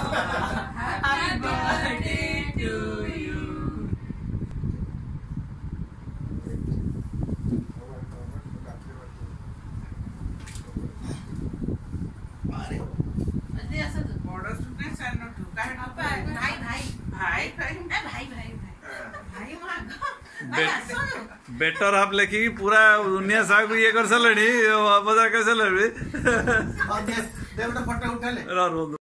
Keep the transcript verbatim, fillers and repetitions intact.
Happy birthday to you. बेटर आप लेखिकी पूरा दुनिया साग ये कर सारे बजार कर सारे।